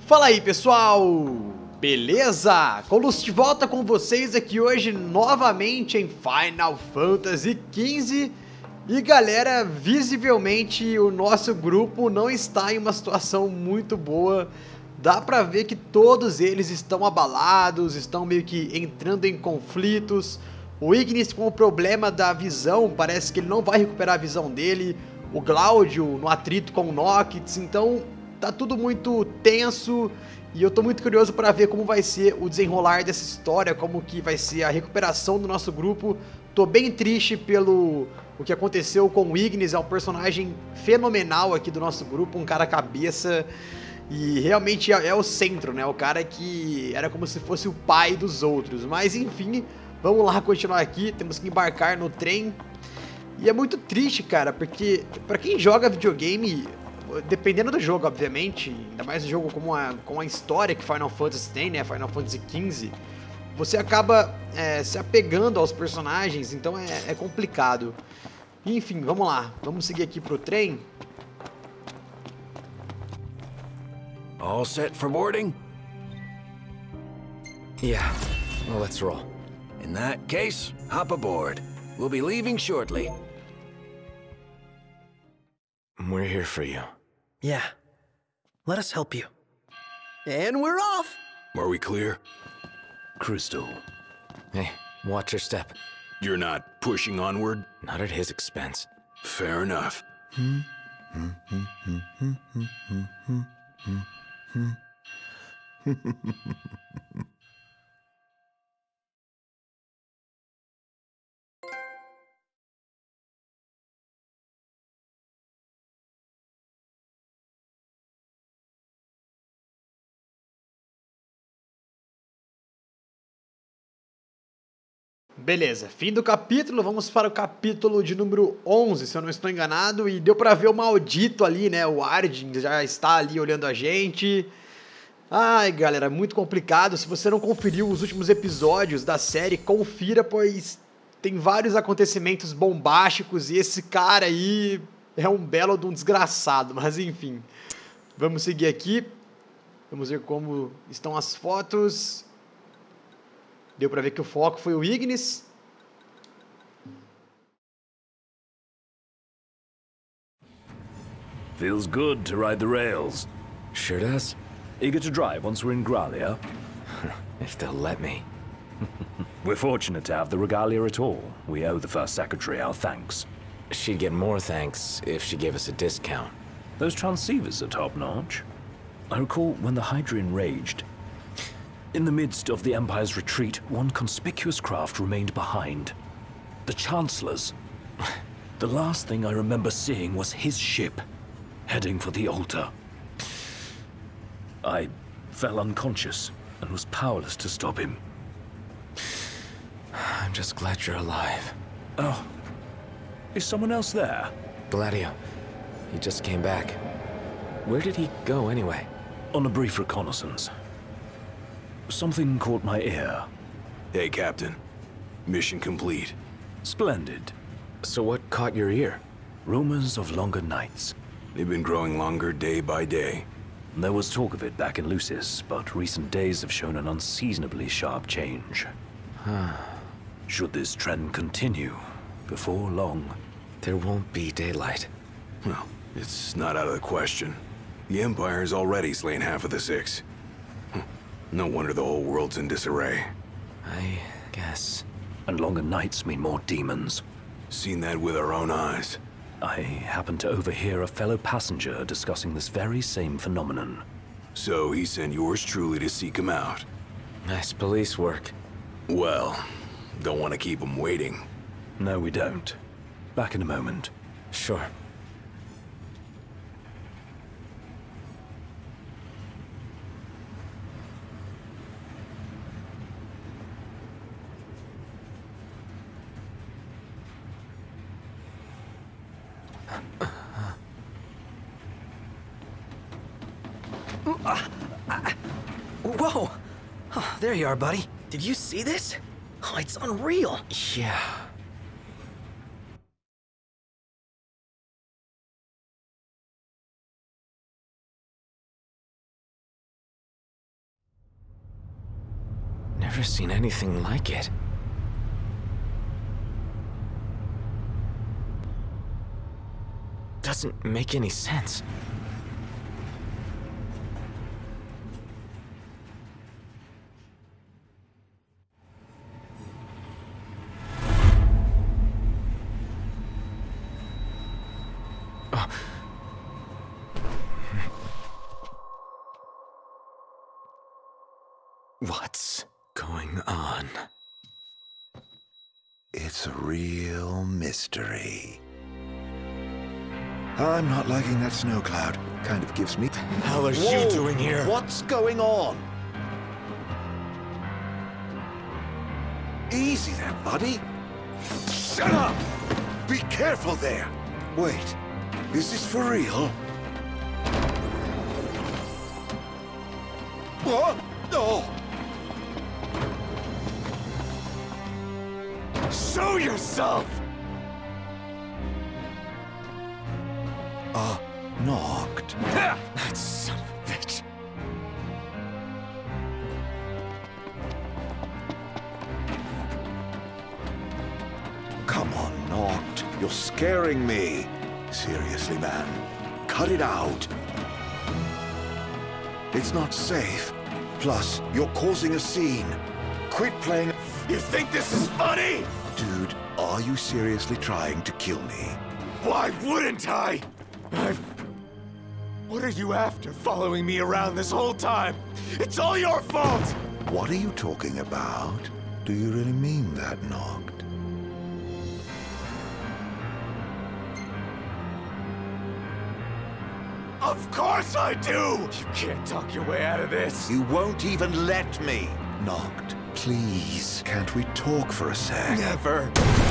Fala aí, pessoal! Beleza? Colus de volta com vocês aqui hoje novamente em Final Fantasy XV. E galera, visivelmente o nosso grupo não está em uma situação muito boa. Dá pra ver que todos eles estão abalados, estão meio que entrando em conflitos. O Ignis com o problema da visão, parece que ele não vai recuperar a visão dele. O Glaudio no atrito com o Noctis, então tá tudo muito tenso. E eu tô muito curioso para ver como vai ser o desenrolar dessa história, como que vai ser a recuperação do nosso grupo. Tô bem triste pelo o que aconteceu com o Ignis, é um personagem fenomenal aqui do nosso grupo, um cara cabeça. E realmente é o centro, né? O cara que era como se fosse o pai dos outros. Mas enfim, vamos lá continuar aqui. Temos que embarcar no trem. E é muito triste, cara, porque pra quem joga videogame, dependendo do jogo, obviamente, ainda mais um jogo com a história que Final Fantasy tem, né? Final Fantasy XV, você acaba se apegando aos personagens, então é complicado. Enfim, vamos lá. Vamos seguir aqui pro trem. All set for boarding? Yeah, well, let's roll. In that case, hop aboard. We'll be leaving shortly. We're here for you. Yeah. Let us help you. And we're off! Are we clear? Crystal. Hey, watch your step. You're not pushing onward? Not at his expense. Fair enough. Beleza, fim do capítulo, vamos para o capítulo de número 11, se eu não estou enganado, e deu pra ver o maldito ali, né, o Ardyn já está ali olhando a gente. Ai, galera, muito complicado, se você não conferiu os últimos episódios da série, confira, pois tem vários acontecimentos bombásticos e esse cara aí é um belo de um desgraçado, mas enfim. Vamos seguir aqui, vamos ver como estão as fotos. Deu pra ver que o foco foi o Ignis. Feels good to ride the rails. Sure does. Eager to drive once we're in Gralia? If they'll let me. We're fortunate to have the regalia at all. We owe the First Secretary our thanks. She'd get more thanks if she gave us a discount. Those transceivers are top-notch. I recall when the Hydrian raged. In the midst of the Empire's retreat, one conspicuous craft remained behind. The Chancellor's. The last thing I remember seeing was his ship, heading for the altar. I fell unconscious and was powerless to stop him. I'm just glad you're alive. Oh, is someone else there? Gladio. He just came back. Where did he go anyway? On a brief reconnaissance. Something caught my ear. Hey, Captain. Mission complete. Splendid. So what caught your ear? Rumors of longer nights. They've been growing longer day by day. There was talk of it back in Lucis, but recent days have shown an unseasonably sharp change. Should this trend continue, before long... There won't be daylight. Well, it's not out of the question. The Empire's already slain half of the Six. No wonder the whole world's in disarray. I guess. And longer nights mean more demons. Seen that with our own eyes. I happened to overhear a fellow passenger discussing this very same phenomenon. So he sent yours truly to seek him out. Nice police work. Well, don't want to keep him waiting. No, we don't. Back in a moment. Sure. Whoa! Oh, there you are, buddy. Did you see this? Oh, it's unreal. Yeah. seen anything like it. Doesn't make any sense. What's going on? It's a real mystery. I'm not liking that snow cloud. Kind of gives me... How are you doing here? What's going on? Easy there, buddy. Shut up! Be careful there. Wait, is this for real? What? No! Show yourself! Knocked. That son of a bitch. Come on, Knocked. You're scaring me. Seriously, man. Cut it out. It's not safe. Plus, you're causing a scene. Quit playing... You think this is funny? Dude, are you seriously trying to kill me? Why wouldn't I? What are you after, following me around this whole time? It's all your fault! What are you talking about? Do you really mean that, Knocked? Of course I do! You can't talk your way out of this. You won't even let me. Knocked, please. Can't we talk for a sec? Never.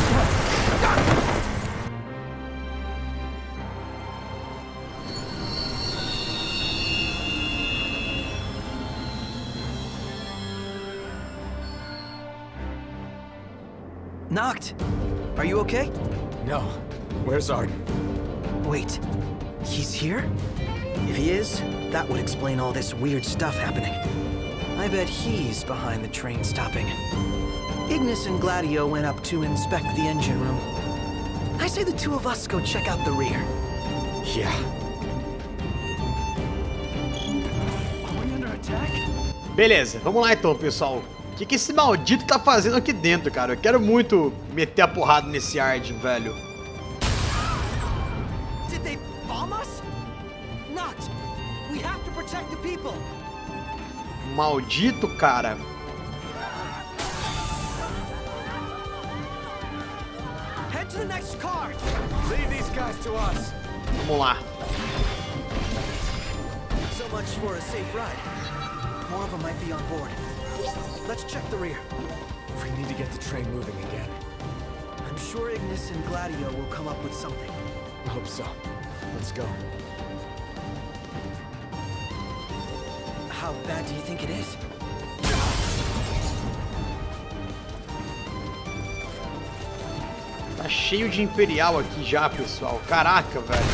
Knocked! Are you okay? No. Where's Arden? Wait, he's here? If he is, that would explain all this weird stuff happening. I bet he's behind the train stopping. Ignis and Gladio went up to inspect the engine room. I say the two of us go check out the rear. Yeah. Are we under attack? Beleza, vamos lá então, pessoal. O que esse maldito tá fazendo aqui dentro, cara? Eu quero muito meter a porrada nesse Arden, velho. Did they bomb us? Not. We have to protect the people. Maldito, cara. Head to the next car. Leave these guys to us. Vamos lá. So much for a safe ride. More of them might be on board. Let's check the rear. We need to get the train moving again. I'm sure Ignis and Gladio will come up with something. I hope so. Let's go. How bad do you think it is? Tá cheio de Imperial aqui já, pessoal. Caraca, velho.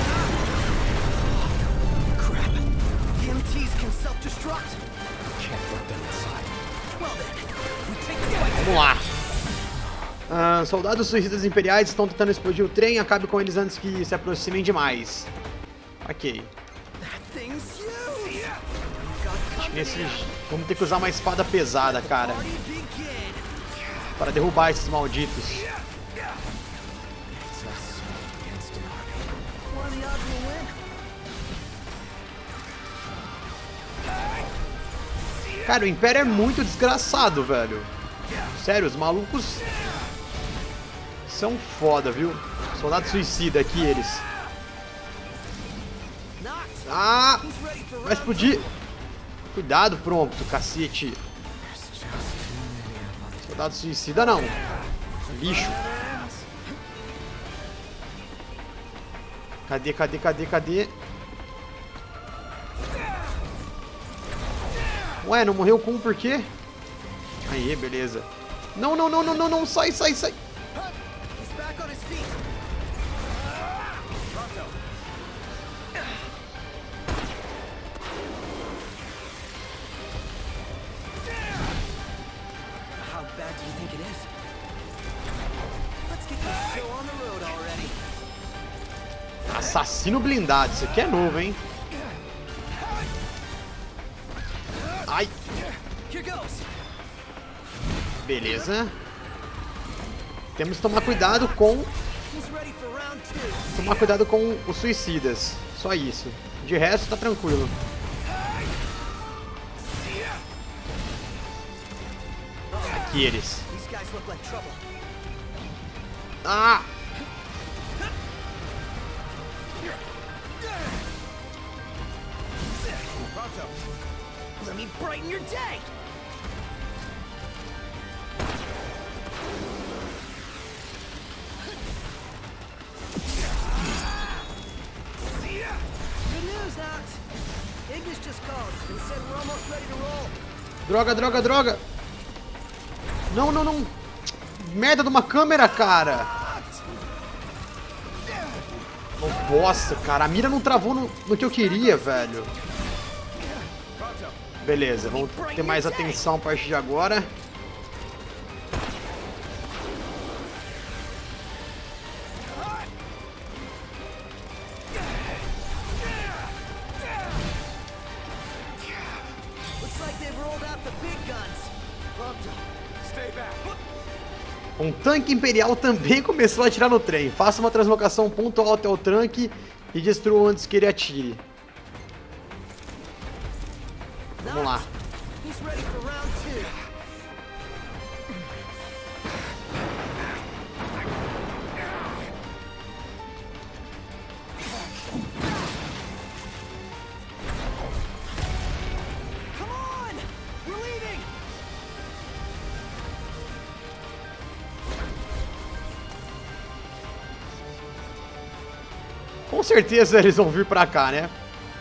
Crap. The MTs can self-destruct. Can't let them inside. Well then, we take the fight. Vamos lá. Soldados suicidas imperiais estão tentando explodir o trem. Acabe com eles antes que se aproximem demais. Ok. That thing's huge. Acho que vamos ter que usar uma espada pesada, cara. Para derrubar esses malditos. Cara, o Império é muito desgraçado, velho. Sério, os malucos são foda, viu? Soldado suicida aqui, eles. Ah! Vai explodir! Cuidado, pronto, cacete. Soldado suicida não. Lixo. Cadê? Ué, não morreu com um por quê? Aí, beleza. Não, sai. Assassino blindado. Isso aqui é novo, hein? Ai. Beleza. Temos que tomar cuidado com... Tomar cuidado com os suicidas. Só isso. De resto, tá tranquilo. Aqui eles. Ah! Let me brighten your day. Good news, Noct. Ignis just called and said we're almost ready to roll. Droga, droga, droga! Não, não, não! Merda de uma câmera, cara! Nossa, cara, a mira não travou no que eu queria, velho. Beleza, vamos ter mais atenção a partir de agora. Um tanque imperial também começou a atirar no trem. Faça uma translocação pontual até o tanque e destrua antes que ele atire. Vamos lá. Com certeza eles vão vir pra cá, né?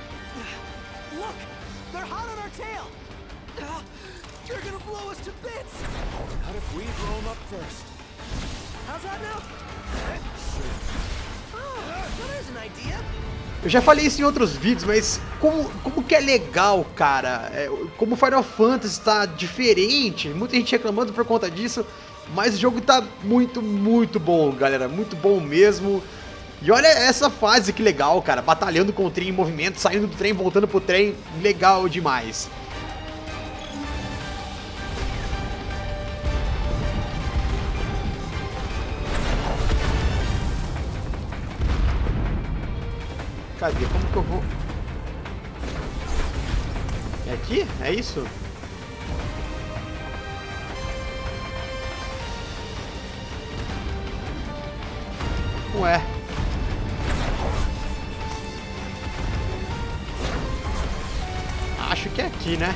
Eu já falei isso em outros vídeos, mas como que é legal, cara. Como Final Fantasy tá diferente, muita gente reclamando por conta disso, mas o jogo tá muito, muito bom, galera, muito bom mesmo. E olha essa fase, que legal, cara, batalhando com o trem em movimento, saindo do trem, voltando pro trem, legal demais. Cadê? Como que eu vou? É aqui? É isso? Ué. Acho que é aqui, né?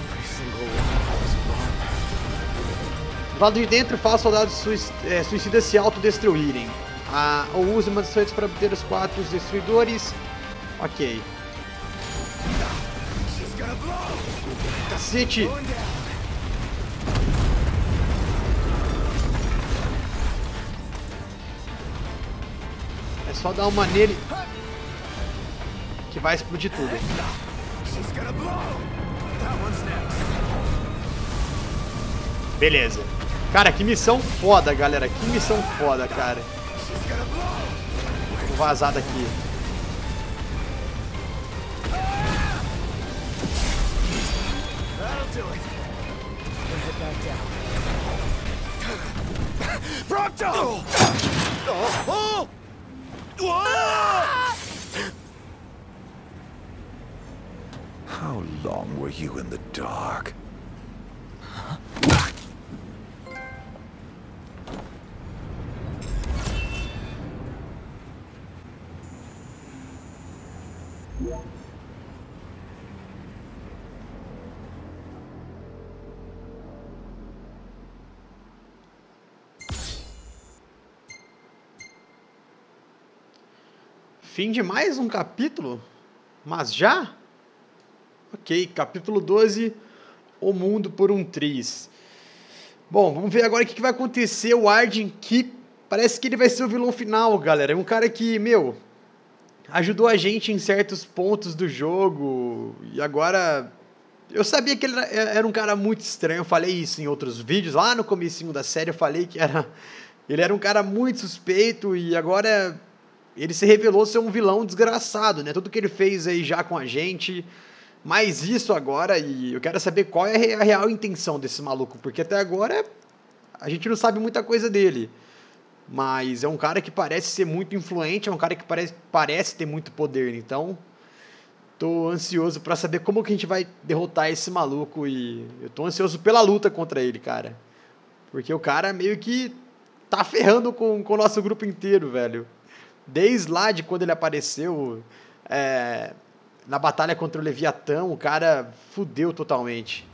Do lado de dentro, faz soldados suicidas se autodestruírem. Ou use manifestantes para obter os 4 destruidores. Ok. Cacete! É só dar uma nele que vai explodir tudo. Beleza. Cara, que missão foda, galera. Que missão foda, cara. Vou vazar daqui. Prompto! How long were you in the dark? Fim de mais um capítulo? Mas já? Ok, capítulo 12, O Mundo por um Triz. Bom, vamos ver agora o que vai acontecer. O Arden, que parece que ele vai ser o vilão final, galera. É um cara que, meu, ajudou a gente em certos pontos do jogo. E agora, eu sabia que ele era um cara muito estranho. Eu falei isso em outros vídeos. Lá no comecinho da série eu falei que ele era um cara muito suspeito. E agora ele se revelou ser um vilão desgraçado, né? Tudo que ele fez aí já com a gente, mas isso agora, e eu quero saber qual é a real intenção desse maluco, porque até agora a gente não sabe muita coisa dele. Mas é um cara que parece ser muito influente, é um cara que parece ter muito poder, então tô ansioso pra saber como que a gente vai derrotar esse maluco e eu tô ansioso pela luta contra ele, cara. Porque o cara meio que tá ferrando com o nosso grupo inteiro, velho. Desde lá de quando ele apareceu na batalha contra o Leviatã, o cara fudeu totalmente.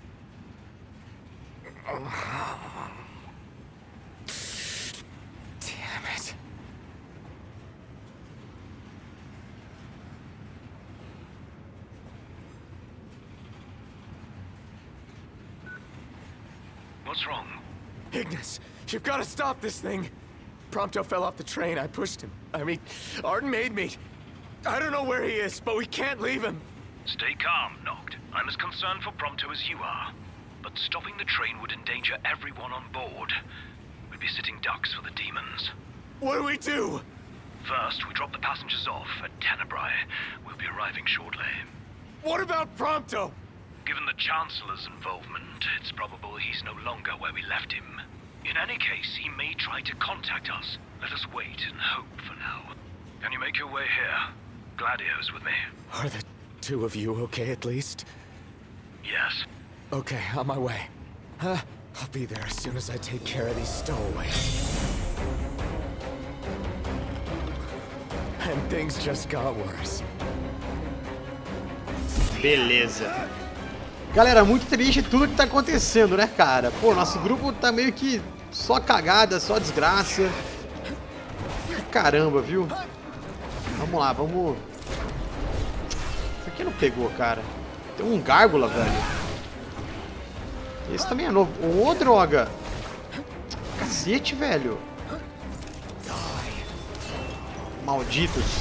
What's wrong? Ignis, you've got to stop this thing. Prompto fell off the train. I pushed him. I mean, Arden made me. I don't know where he is, but we can't leave him. Stay calm, Noct. I'm as concerned for Prompto as you are. But stopping the train would endanger everyone on board. We'd be sitting ducks for the demons. What do we do? First, we drop the passengers off at Tenebrae. We'll be arriving shortly. What about Prompto? Given the Chancellor's involvement, it's probable he's no longer where we left him. In any case, he may try to contact us. Let us wait and hope for now. Can you make your way here? Gladio's with me. Are the two of you okay at least? Yes. Okay, on my way. I'll be there as soon as I take care of these stowaways. And things just got worse. Beleza. Galera, muito triste tudo que tá acontecendo, né, cara? Pô, nosso grupo tá meio que só cagada, só desgraça. Caramba, viu? Vamos lá, vamos... Isso aqui não pegou, cara. Tem um gárgula, velho. Esse também é novo. Ô, droga! Cacete, velho. Malditos.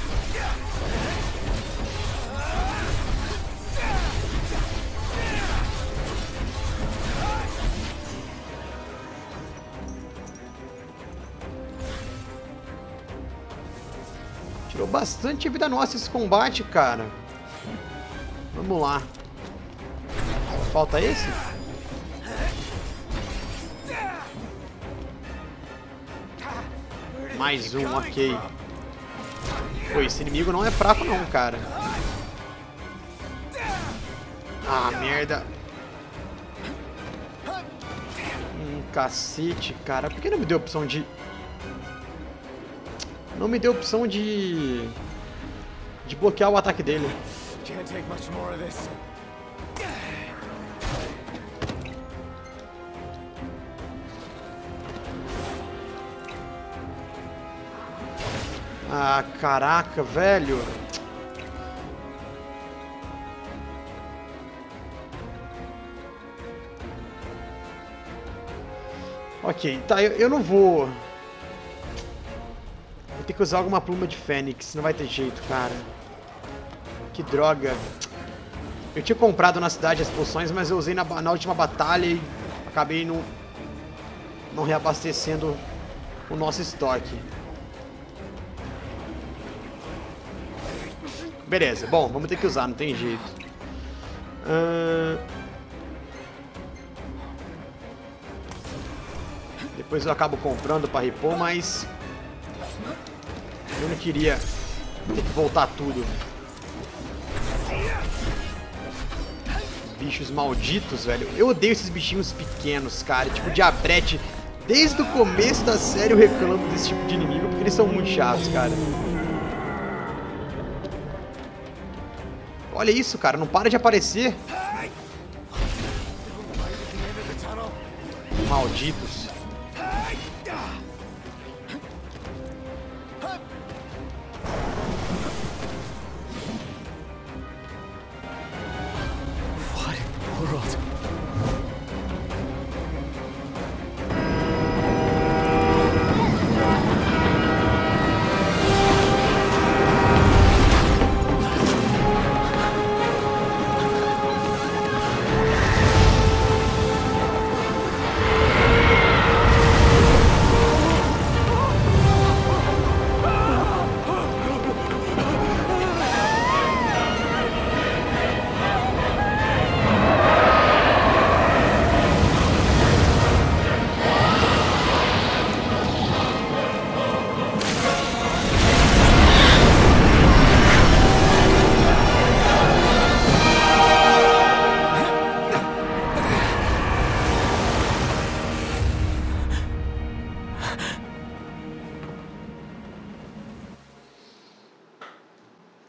Tirou bastante vida nossa esse combate, cara. Vamos lá. Só falta esse? Mais um, ok. Pô, esse inimigo não é fraco não, cara. Ah, merda. Cacete, cara. Por que não me deu opção de... Não me deu opção de bloquear o ataque dele. Ah, caraca, velho. Ok, tá, eu não vou... Vou ter que usar alguma pluma de fênix, não vai ter jeito, cara. Que droga. Eu tinha comprado na cidade as poções, mas eu usei na última batalha e acabei não reabastecendo o nosso estoque. Beleza, bom, vamos ter que usar, não tem jeito. Depois eu acabo comprando pra repor, mas eu não queria ter que voltar tudo. Bichos malditos, velho. Eu odeio esses bichinhos pequenos, cara. Tipo diabrete. Desde o começo da série eu reclamo desse tipo de inimigo, porque eles são muito chatos, cara. Olha isso, cara. Não para de aparecer. Malditos.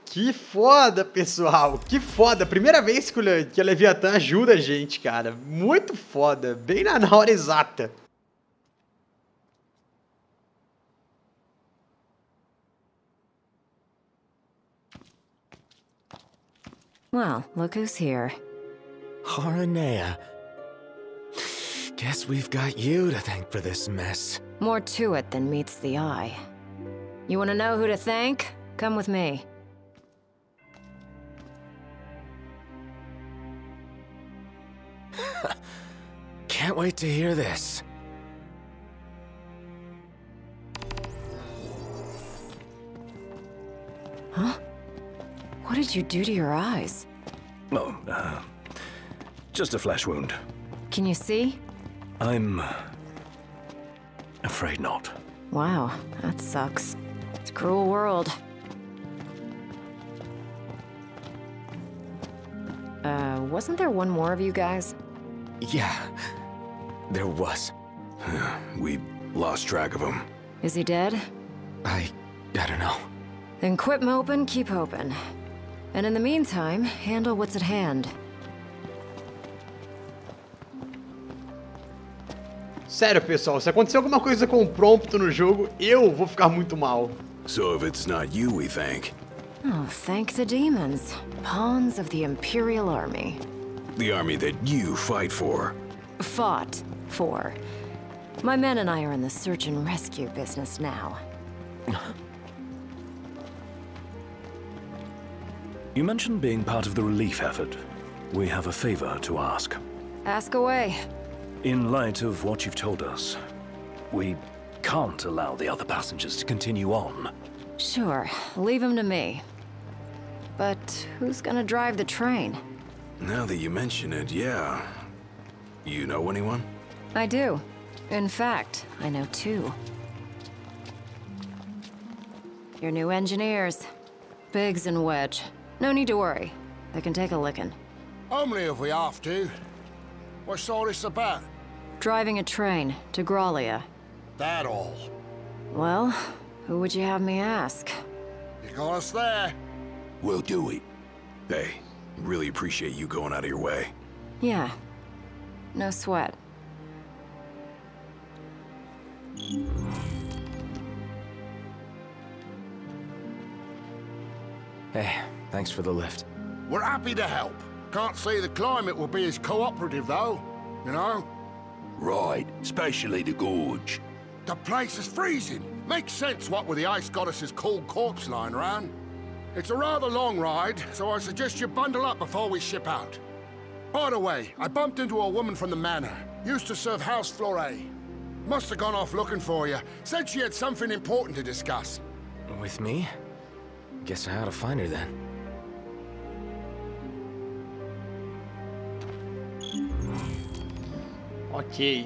Que foda, pessoal. Que foda. Primeira vez que a Leviatã ajuda a gente, cara. Muito foda. Bem na hora exata. Well, look who's here. Haranea. Guess we've got you to thank for this mess. More to it than meets the eye. You want to know who to thank? Come with me. Can't wait to hear this. Huh? What did you do to your eyes? Oh, just a flesh wound. Can you see? I'm afraid not. Wow, that sucks. It's a cruel world. Wasn't there one more of you guys? Yeah, there was. We lost track of him. Is he dead? I don't know. Then quit moping, keep hoping. And in the meantime, handle what's at hand. Sério, pessoal, se acontecer alguma coisa com o Prompto no jogo, eu vou ficar muito mal. So if it's not you we thank, Oh, thank the demons. Pawns of the Imperial Army. the army that you fight for. Fought for. My men and I are in the search and rescue business now. You mentioned being part of the relief effort. We have a favor to ask. Ask away. In light of what you've told us, we can't allow the other passengers to continue on. Sure, leave him to me. But who's gonna drive the train? Now that you mention it, yeah. You know anyone? I do. In fact, I know two. Your new engineers. Biggs and Wedge. No need to worry. They can take a licking. Only if we have to. What's all this about? Driving a train to Grollia. That all. Well, who would you have me ask? You got us there. We'll do it. Hey, really appreciate you going out of your way. Yeah. No sweat. Hey, thanks for the lift. We're happy to help. Can't say the climate will be as cooperative, though. You know? Right, especially the gorge. The place is freezing. Makes sense what with the ice goddess's cold corpse lying around. It's a rather long ride, so I suggest you bundle up before we ship out. By the way, I bumped into a woman from the manor. Used to serve House Flore. Must have gone off looking for you. Said she had something important to discuss. With me? Guess I ought to find her then. Ok.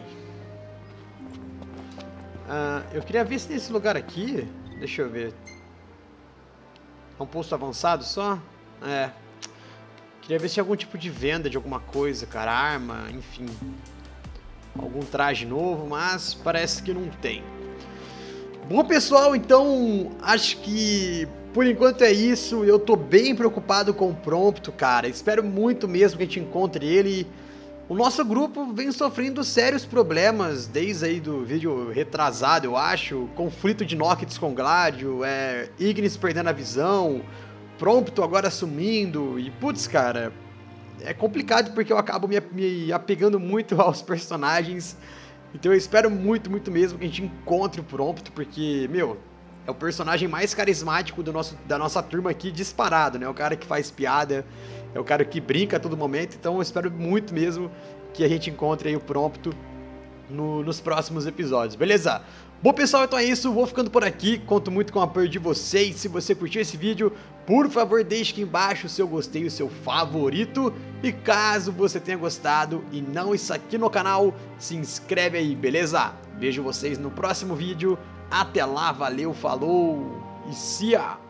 Eu queria ver se nesse lugar aqui... Deixa eu ver. É um posto avançado só? É. Queria ver se tinha algum tipo de venda de alguma coisa, cara. Arma, enfim. Algum traje novo, mas parece que não tem. Bom, pessoal, então acho que por enquanto é isso. Eu tô bem preocupado com o Prompto, cara. Espero muito mesmo que a gente encontre ele. O nosso grupo vem sofrendo sérios problemas desde aí do vídeo retrasado, eu acho. Conflito de Noctis com Gladio, Ignis perdendo a visão, Prompto agora sumindo. E putz, cara, é complicado porque eu acabo me apegando muito aos personagens. Então eu espero muito, muito mesmo que a gente encontre o Prompto, porque, meu, é o personagem mais carismático da nossa turma aqui, disparado, né? O cara que faz piada, é o cara que brinca a todo momento. Então eu espero muito mesmo que a gente encontre aí o Prompto nos próximos episódios, beleza? Bom, pessoal, então é isso. Vou ficando por aqui. Conto muito com o apoio de vocês. Se você curtiu esse vídeo, por favor, deixe aqui embaixo o seu gostei, o seu favorito. E caso você tenha gostado e não está aqui no canal, se inscreve aí, beleza? Vejo vocês no próximo vídeo. Até lá, valeu, falou e sia!